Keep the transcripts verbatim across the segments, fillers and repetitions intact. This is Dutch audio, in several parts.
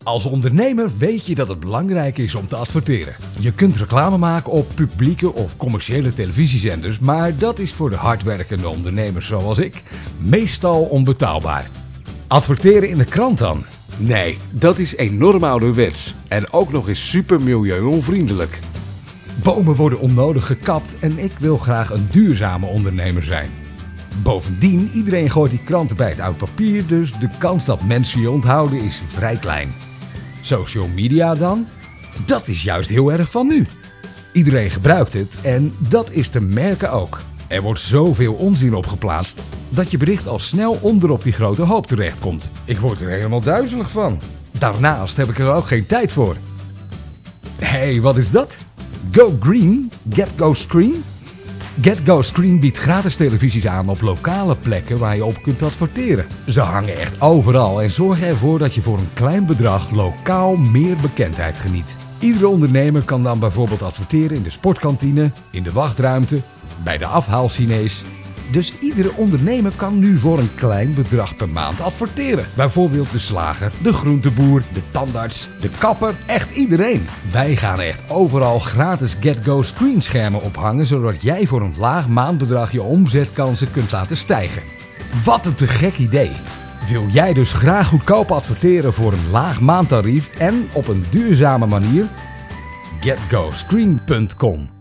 Als ondernemer weet je dat het belangrijk is om te adverteren. Je kunt reclame maken op publieke of commerciële televisiezenders, maar dat is voor de hardwerkende ondernemers zoals ik meestal onbetaalbaar. Adverteren in de krant dan? Nee, dat is enorm ouderwets en ook nog eens super milieu-onvriendelijk. Bomen worden onnodig gekapt en ik wil graag een duurzame ondernemer zijn. Bovendien, iedereen gooit die kranten bij het oud papier, dus de kans dat mensen je onthouden is vrij klein. Social media dan? Dat is juist heel erg van nu. Iedereen gebruikt het en dat is te merken ook. Er wordt zoveel onzin op geplaatst dat je bericht al snel onderop die grote hoop terechtkomt. Ik word er helemaal duizelig van. Daarnaast heb ik er ook geen tijd voor. Hé, hey, wat is dat? Go Green? Get Go Screen? Get Go Screen biedt gratis televisies aan op lokale plekken waar je op kunt adverteren. Ze hangen echt overal en zorgen ervoor dat je voor een klein bedrag lokaal meer bekendheid geniet. Iedere ondernemer kan dan bijvoorbeeld adverteren in de sportkantine, in de wachtruimte, bij de afhaal-Chinees. Dus iedere ondernemer kan nu voor een klein bedrag per maand adverteren. Bijvoorbeeld de slager, de groenteboer, de tandarts, de kapper, echt iedereen. Wij gaan echt overal gratis Get Go Screen schermen ophangen, zodat jij voor een laag maandbedrag je omzetkansen kunt laten stijgen. Wat een te gek idee! Wil jij dus graag goedkoop adverteren voor een laag maandtarief en op een duurzame manier? get go screen punt com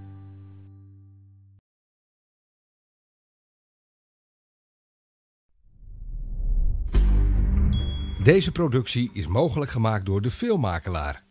Deze productie is mogelijk gemaakt door De Filmmakelaar.